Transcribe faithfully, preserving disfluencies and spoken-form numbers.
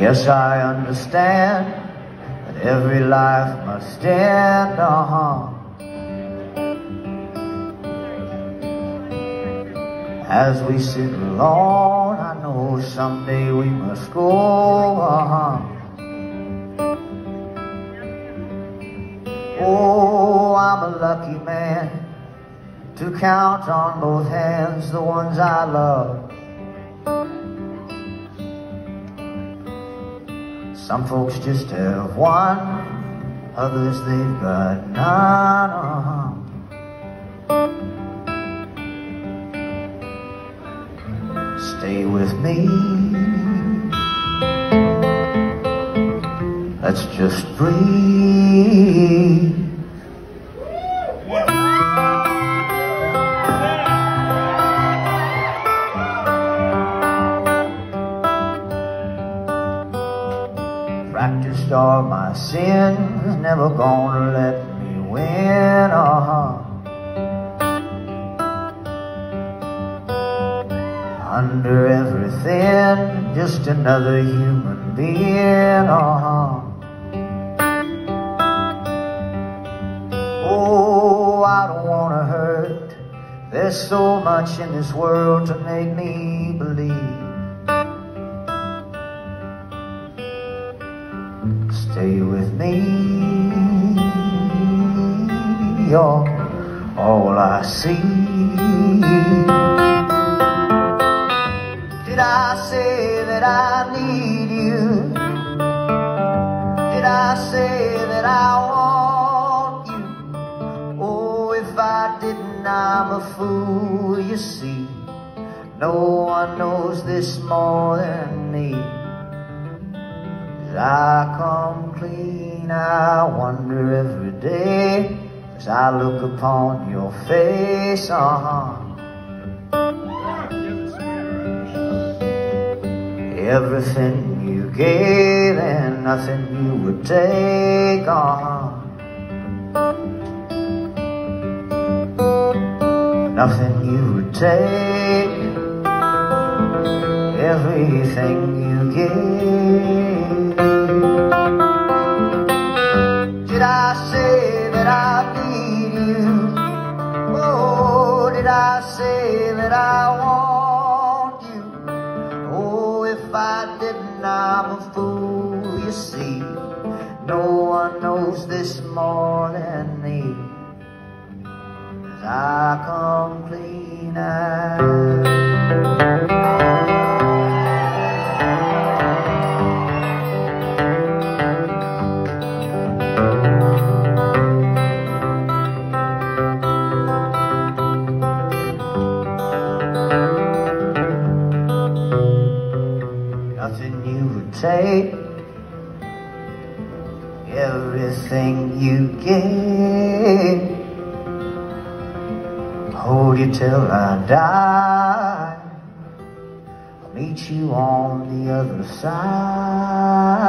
Yes, I understand that every life must end, uh-huh. As we sit alone, I know someday we must go, uh-huh. Oh, I'm a lucky man to count on both hands the ones I love. Some folks just have one, others they've got none, uh-huh. Stay with me, let's just breathe. Practiced all my sins, never gonna let me win, uh-huh. Under everything, just another human being, uh-huh. Oh, I don't wanna hurt. There's so much in this world to make me believe. Stay with me, you're all I see. Did I say that I need you? Did I say that I want you? Oh, if I didn't, I'm a fool, you see. No one knows this more than me. As I come clean, I wonder every day, as I look upon your face, uh-huh. Everything you gave and nothing you would take, uh-huh. Nothing you would take, everything you gave. Did I say that I need you? Oh, did I say that I want you? Oh, if I didn't, I'm a fool, you see. No one knows this more than me. As I come clean out. Nothing you would take, everything you gave. Hold you till I die, I'll meet you on the other side.